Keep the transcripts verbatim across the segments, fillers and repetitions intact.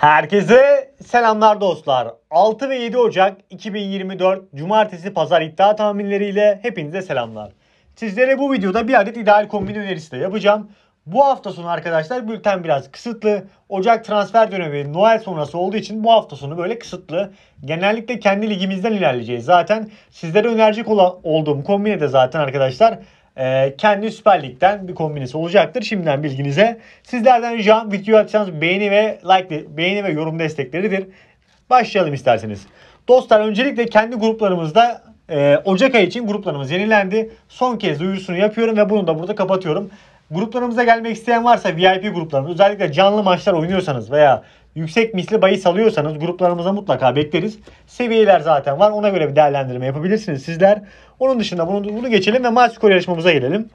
Herkese selamlar dostlar. altı ve yedi Ocak iki bin yirmi dört Cumartesi Pazar iddia tahminleriyle hepinize selamlar. Sizlere bu videoda bir adet ideal kombin önerisi de yapacağım. Bu hafta sonu arkadaşlar bülten biraz kısıtlı. Ocak transfer dönemi Noel sonrası olduğu için bu hafta sonu böyle kısıtlı. Genellikle kendi ligimizden ilerleyeceğiz. Zaten sizlere önerecek olduğum kombine de zaten arkadaşlar Ee, kendi Süper Lig'den bir kombinesi olacaktır. Şimdiden bilginize. Sizlerden ricam videoyu atacağınız beğeni ve like, beğeni ve yorum destekleridir. Başlayalım isterseniz. Dostlar öncelikle kendi gruplarımızda e, Ocak ayı için gruplarımız yenilendi. Son kez duyurusunu yapıyorum ve bunu da burada kapatıyorum. Gruplarımıza gelmek isteyen varsa V I P gruplarımız, özellikle canlı maçlar oynuyorsanız veya yüksek misli bahis alıyorsanız gruplarımıza mutlaka bekleriz. Seviyeler zaten var. Ona göre bir değerlendirme yapabilirsiniz sizler. Onun dışında bunu, bunu geçelim ve maç skor yarışmamıza gelelim.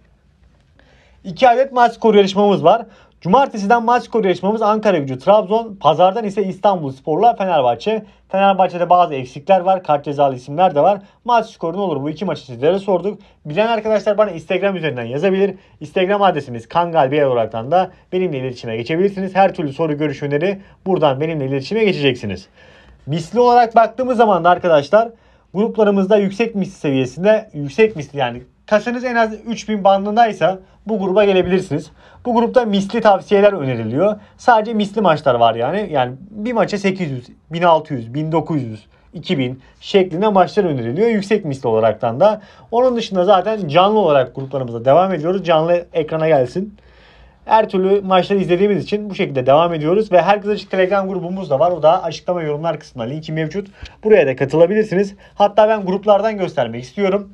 İki adet maç skor yarışmamız var. Cumartesiden maç skor yarışmamız Ankaragücü Trabzon. Pazardan ise İstanbulspor'la Fenerbahçe. Fenerbahçe'de bazı eksikler var. Kart cezalı isimler de var. Maç skoru ne olur? Bu iki maçı sizlere sorduk. Bilen arkadaşlar bana Instagram üzerinden yazabilir. Instagram adresimiz kangalbiyer olaraktan da benimle iletişime geçebilirsiniz. Her türlü soru, görüş, öneri buradan benimle iletişime geçeceksiniz. Misli olarak baktığımız zaman da arkadaşlar gruplarımızda yüksek misli seviyesinde, yüksek misli yani kasanız en az üç bin bandındaysa bu gruba gelebilirsiniz. Bu grupta misli tavsiyeler öneriliyor. Sadece misli maçlar var yani. Yani bir maça sekiz yüz, bin altı yüz, bin dokuz yüz, iki bin şeklinde maçlar öneriliyor. Yüksek misli olaraktan da. Onun dışında zaten canlı olarak gruplarımıza devam ediyoruz. Canlı ekrana gelsin. Her türlü maçları izlediğimiz için bu şekilde devam ediyoruz. Ve Herkes Açık Telegram grubumuz da var. O da açıklama yorumlar kısmında linki mevcut. Buraya da katılabilirsiniz. Hatta ben gruplardan göstermek istiyorum.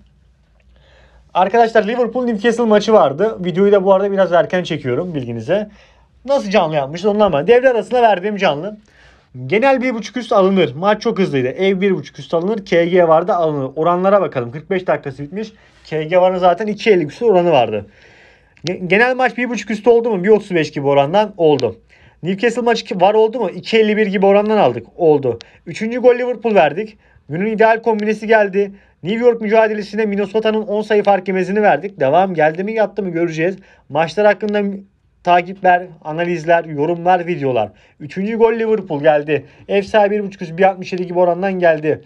Arkadaşlar Liverpool Newcastle maçı vardı. Videoyu da bu arada biraz erken çekiyorum bilginize. Nasıl canlı yapmışız ondan ama. Devre arasında verdiğim canlı. Genel bir buçuk üst alınır. Maç çok hızlıydı. Ev bir buçuk üst alınır. K G vardı alınır. Oranlara bakalım. kırk beş dakikası bitmiş. K G varın zaten iki elli üstü oranı vardı. Genel maç bir buçuk üstü oldu mu? bir otuz beş gibi orandan oldu. Newcastle maçı var oldu mu? iki elli bir gibi orandan aldık. Oldu. Üçüncü gol Liverpool verdik. Günün ideal kombinesi geldi. New York mücadelesinde Minnesota'nın on sayı fark yemesini verdik. Devam geldi mi yattı mı göreceğiz. Maçlar hakkında takipler, analizler, yorumlar, videolar. Üçüncü gol Liverpool geldi. Ev sahibi bir buçuk üst bir altmış yedi gibi orandan geldi.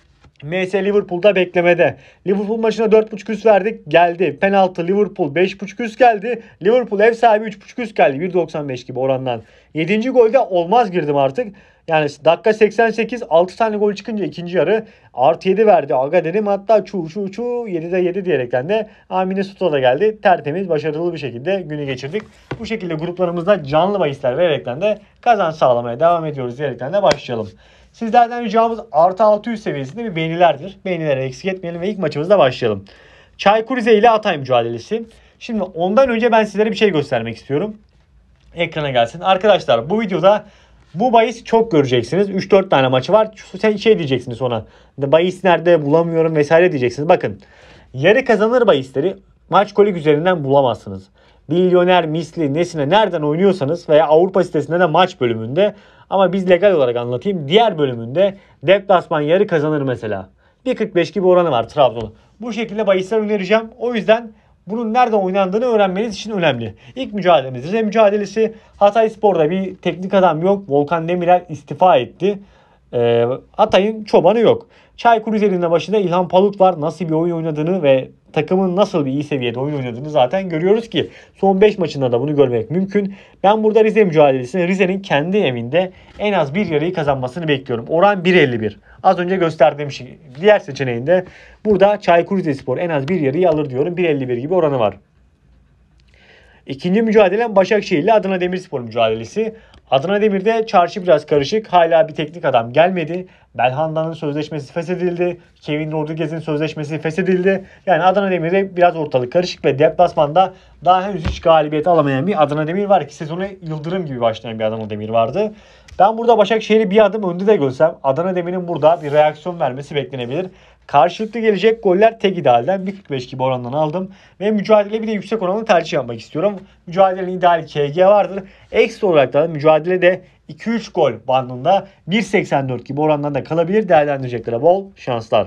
M S Liverpool'da beklemede. Liverpool maçına dört buçuk üst verdik. Geldi. Penaltı Liverpool beş buçuk üst geldi. Liverpool ev sahibi üç buçuk üst geldi. bir doksan beş gibi orandan. yedinci golde olmaz girdim artık. Yani dakika seksen sekiz altı tane gol çıkınca ikinci yarı artı yedi verdi. Aga dedim hatta çu çu çu yedide yedi diyerekten de Minnesota da geldi. Tertemiz başarılı bir şekilde günü geçirdik. Bu şekilde gruplarımızda canlı bahisler vererekten de kazanç sağlamaya devam ediyoruz diyerekten de başlayalım. Sizlerden ricamız artı altı yüz seviyesinde bir beğenilerdir. Beğenilere eksik etmeyelim ve ilk maçımızda başlayalım. Çaykur Rize ile Hatay mücadelesi. Şimdi ondan önce ben sizlere bir şey göstermek istiyorum. Ekrana gelsin. Arkadaşlar bu videoda bu bahis çok göreceksiniz. üç dört tane maçı var. Sen şey diyeceksiniz sonra. Bahis nerede bulamıyorum vesaire diyeceksiniz. Bakın yarı kazanır bahisleri maç kolik üzerinden bulamazsınız. Milyoner, misli, nesine nereden oynuyorsanız veya Avrupa sitesinde de maç bölümünde ama biz legal olarak anlatayım. Diğer bölümünde deplasman yarı kazanır mesela. bir kırk beş gibi oranı var Trabzon'un. Bu şekilde bahisler önereceğim. O yüzden bunun nerede oynandığını öğrenmeniz için önemli. İlk mücadelemiz Rize mücadelesi. Hatayspor'da bir teknik adam yok. Volkan Demirel istifa etti. Ee, Hatay'ın çobanı yok. Çaykur Rize'nin de başında İlhan Palut var. Nasıl bir oyun oynadığını ve takımın nasıl bir iyi seviyede oyun oynadığını zaten görüyoruz ki son beş maçında da bunu görmek mümkün. Ben burada Rize mücadelesini Rize'nin kendi evinde en az bir yarıyı kazanmasını bekliyorum. Oran bir elli bir. Az önce gösterdiğim şey. Diğer seçeneğinde burada Çaykur Rizespor en az bir yarıyı alır diyorum. bir elli bir gibi oranı var. İkinci mücadelem Başakşehir ile Adana Demirspor mücadelesi. Adana Demir'de çarşı biraz karışık. Hala bir teknik adam gelmedi. Belhanda'nın sözleşmesi feshedildi. Kevin Rodriguez'in sözleşmesi feshedildi. Yani Adana Demir'de biraz ortalık karışık ve deplasmanda daha henüz hiç galibiyet alamayan bir Adana Demir var ki sezonu yıldırım gibi başlayan bir Adana Demir vardı. Ben burada Başakşehir'i bir adım önde de görsem Adana Demir'in burada bir reaksiyon vermesi beklenebilir. Karşılıklı gelecek goller tek idealden bir kırk beş gibi orandan aldım. Ve mücadele bir de yüksek oranlı tercih yapmak istiyorum. Mücadelenin ideali K G vardır. Ekstra olarak da mücadelede iki üç gol bandında bir seksen dört gibi orandan da kalabilir. Değerlendireceklere bol şanslar.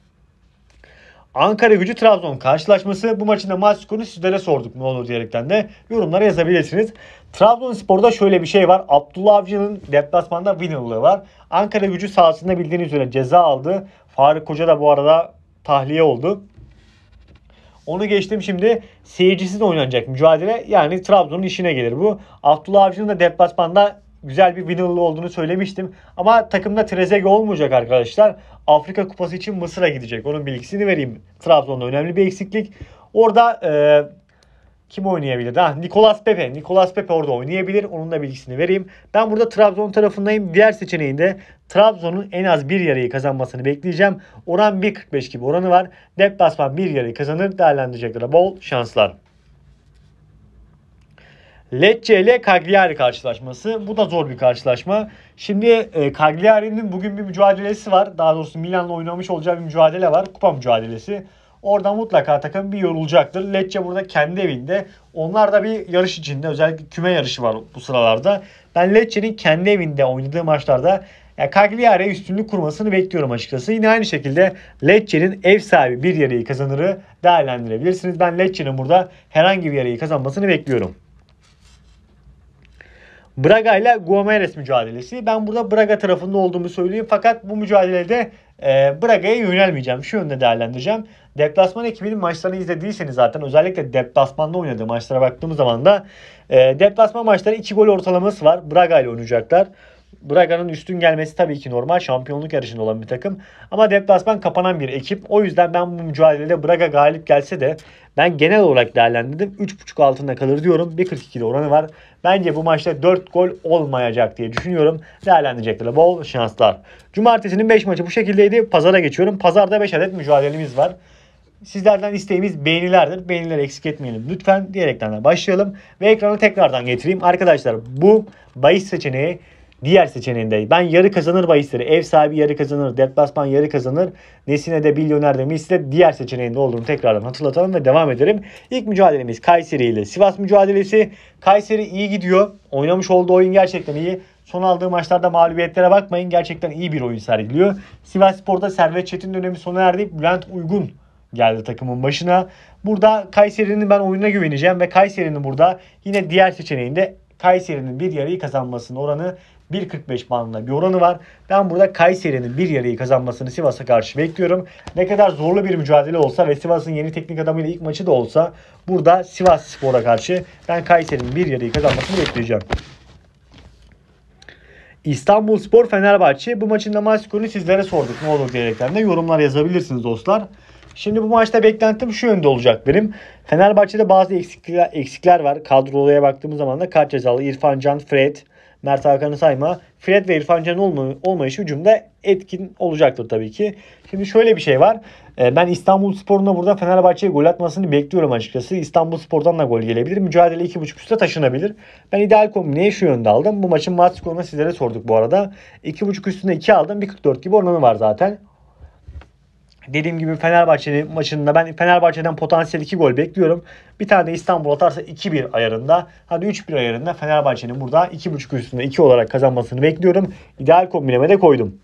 Ankaragücü Trabzon karşılaşması. Bu maçın da maç skorunu sizlere sorduk ne olur diyerekten de yorumlara yazabilirsiniz. Trabzonspor'da şöyle bir şey var. Abdullah Avcı'nın deplasmanda winner'lığı var. Ankaragücü sahasında bildiğiniz üzere ceza aldı. Faruk Hoca da bu arada tahliye oldu. Onu geçtim, şimdi seyircisiz oynanacak mücadele. Yani Trabzon'un işine gelir bu. Abdullah Avcı'nın da deplasmanda güzel bir winner'lığı olduğunu söylemiştim. Ama takımda Trezeguet olmayacak arkadaşlar. Afrika Kupası için Mısır'a gidecek. Onun bilgisini vereyim. Trabzon'da önemli bir eksiklik. Orada e, kim oynayabilir? Ha, Nicolas Pepe. Nicolas Pepe orada oynayabilir. Onun da bilgisini vereyim. Ben burada Trabzon tarafındayım. Diğer seçeneğinde Trabzon'un en az bir yarıyı kazanmasını bekleyeceğim. Oran bir kırk beş gibi oranı var. Deplasman bir yarıyı kazanır. Değerlendirecekler. Bol şanslar. Lecce ile Cagliari karşılaşması. Bu da zor bir karşılaşma. Şimdi e, Cagliari'nin bugün bir mücadelesi var. Daha doğrusu Milan'la oynamış olacağı bir mücadele var. Kupa mücadelesi. Orada mutlaka takım bir yorulacaktır. Lecce burada kendi evinde. Onlar da bir yarış içinde. Özellikle küme yarışı var bu sıralarda. Ben Lecce'nin kendi evinde oynadığı maçlarda ya Cagliari'ye üstünlük kurmasını bekliyorum açıkçası. Yine aynı şekilde Lecce'nin ev sahibi bir yarıyı kazanırı değerlendirebilirsiniz. Ben Lecce'nin burada herhangi bir yarıyı kazanmasını bekliyorum. Braga ile Guimarães mücadelesi. Ben burada Braga tarafında olduğumu söyleyeyim. Fakat bu mücadelede e, Braga'ya yönelmeyeceğim. Şu yönde değerlendireceğim. Deplasman ekibinin maçlarını izlediyseniz zaten özellikle deplasmanda oynadığı maçlara baktığımız zaman da e, deplasman maçları iki gol ortalaması var. Braga ile oynayacaklar. Braga'nın üstün gelmesi tabii ki normal. Şampiyonluk yarışında olan bir takım. Ama deplasman kapanan bir ekip. O yüzden ben bu mücadelede Braga galip gelse de ben genel olarak değerlendirdim. üç buçuk altında kalır diyorum. bir kırk ikide oranı var. Bence bu maçta dört gol olmayacak diye düşünüyorum. Değerlendirecekler. Bol şanslar. Cumartesinin beş maçı bu şekildeydi. Pazara geçiyorum. Pazarda beş adet mücadelemiz var. Sizlerden isteğimiz beğenilerdir. Beğenileri eksik etmeyelim lütfen diyerekten de başlayalım. Ve ekranı tekrardan getireyim. Arkadaşlar bu bahis seçeneği diğer seçeneğinde. Ben yarı kazanır bahisleri. Ev sahibi yarı kazanır. Deplasman yarı kazanır. Nesine de milyoner de misle diğer seçeneğinde olduğunu tekrardan hatırlatalım ve devam edelim. İlk mücadelemiz Kayseri ile Sivas mücadelesi. Kayseri iyi gidiyor. Oynamış olduğu oyun gerçekten iyi. Son aldığı maçlarda mağlubiyetlere bakmayın. Gerçekten iyi bir oyun sergiliyor. Sivasspor'da Servet Çetin dönemi sona erdi. Bülent Uygun geldi takımın başına. Burada Kayseri'nin ben oyununa güveneceğim ve Kayseri'nin burada yine diğer seçeneğinde Kayseri'nin bir yarıyı kazanmasının oranı bir kırk beş bandında bir oranı var. Ben burada Kayseri'nin bir yarıyı kazanmasını Sivas'a karşı bekliyorum. Ne kadar zorlu bir mücadele olsa ve Sivas'ın yeni teknik adamıyla ilk maçı da olsa burada Sivasspor'a karşı ben Kayseri'nin bir yarıyı kazanmasını bekleyeceğim. İstanbulspor Fenerbahçe. Bu maçın da maç skorunu sizlere sorduk. Ne olur diyerekten de yorumlar yazabilirsiniz dostlar. Şimdi bu maçta beklentim şu yönde olacak benim. Fenerbahçe'de bazı eksiklikler, eksikler var. Kadroluya baktığımız zaman da kart cezalı İrfan Can, Fred, Mert Hakan'ı sayma. Fred ve İrfan Can'ın olma, olmayışı hücumda etkin olacaktır tabii ki. Şimdi şöyle bir şey var. Ben İstanbulspor'un da burada Fenerbahçe'ye gol atmasını bekliyorum açıkçası. İstanbulspor'dan da gol gelebilir. Mücadele iki buçuk üste taşınabilir. Ben ideal kombineyi şu yönde aldım. Bu maçın maç skorunu sizlere sorduk bu arada. iki buçuk üstüne iki aldım. bir kırk dört gibi oranı var zaten. Dediğim gibi Fenerbahçe'nin maçında ben Fenerbahçe'den potansiyel iki gol bekliyorum. Bir tane de İstanbul atarsa iki bir ayarında. Hadi üç bir ayarında Fenerbahçe'nin burada iki buçuk üstünde iki olarak kazanmasını bekliyorum. İdeal kombineme de koydum.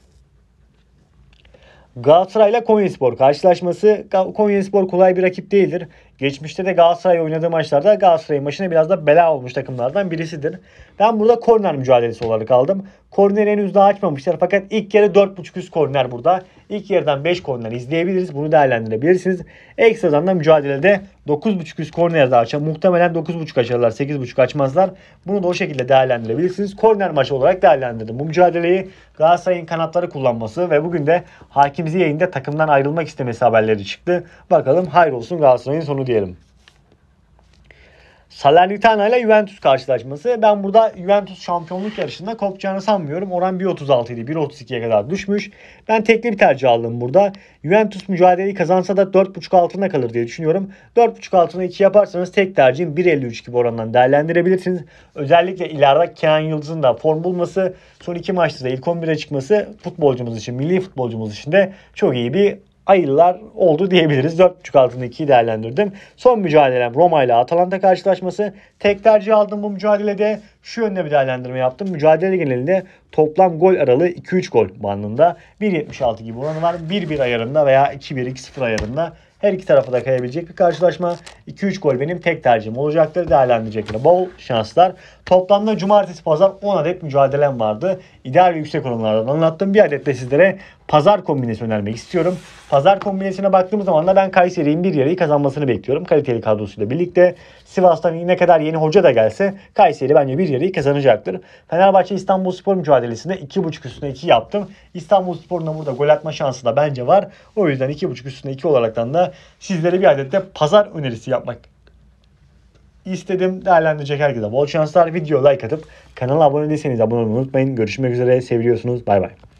Galatasaray ile Konyaspor karşılaşması. Konyaspor kolay bir rakip değildir. Geçmişte de Galatasaray oynadığı maçlarda Galatasaray'ın başına biraz da bela olmuş takımlardan birisidir. Ben burada korner mücadelesi olarak aldım. Korneri henüz daha açmamışlar fakat ilk yarı dört buçuk üst korner burada. İlk yarıdan beş korner izleyebiliriz. Bunu değerlendirebilirsiniz. Ekstradan da mücadelede dokuz buçuk üst korner daha açar. Muhtemelen dokuz buçuk açarlar. sekiz buçuk açmazlar. Bunu da o şekilde değerlendirebilirsiniz. Korner maçı olarak değerlendirdim. Bu mücadeleyi Galatasaray'ın kanatları kullanması ve bugün de Hakim Ziyech'in de takımdan ayrılmak istemesi haberleri çıktı. Bakalım hayrolsun Galatasaray'ın sonu diyelim. Salernitana ile Juventus karşılaşması. Ben burada Juventus şampiyonluk yarışında kopacağını sanmıyorum. Oran bir otuz altı idi. bir otuz ikiye kadar düşmüş. Ben tekli bir tercih aldım burada. Juventus mücadeleyi kazansa da dört buçuk altında kalır diye düşünüyorum. dört buçuk altına iki yaparsanız tek tercihim bir elli üç gibi orandan değerlendirebilirsiniz. Özellikle ileride Kenan Yıldız'ın da form bulması, son iki maçta da ilk on bire çıkması futbolcumuz için, milli futbolcumuz için de çok iyi bir ayılar oldu diyebiliriz. dört buçuk altında ikiyi değerlendirdim. Son mücadelem Roma ile Atalanta karşılaşması. Tek tercih aldım bu mücadelede. Şu yönde bir değerlendirme yaptım. Mücadele genelinde toplam gol aralığı iki üç gol bandında. bir yetmiş altı gibi oranı var. bir bir ayarında veya iki bir iki sıfır ayarında. Her iki tarafa da kayabilecek bir karşılaşma. iki üç gol benim tek tercihim olacaktır. Değerlendirecekler. Bol şanslar. Toplamda cumartesi pazar on adet mücadelem vardı. İdeal ve yüksek oranlardan anlattım. Bir adet de sizlere pazar kombinesi önermek istiyorum. Pazar kombinesine baktığımız zaman da ben Kayseri'nin bir yarıyı kazanmasını bekliyorum. Kaliteli kadrosuyla birlikte. Sivas'tan ne kadar yeni hoca da gelse Kayseri bence bir yarıyı kazanacaktır. Fenerbahçe İstanbulspor mücadelesinde iki buçuk üstüne iki yaptım. İstanbulspor'un da burada gol atma şansı da bence var. O yüzden iki buçuk üstüne iki olaraktan da sizlere bir adet de pazar önerisi yapmak istedim. Değerlendirecek herkese bol şanslar. Video like atıp kanala abone değilseniz abone olmayı unutmayın. Görüşmek üzere. Seviyorsunuz. Bay bay.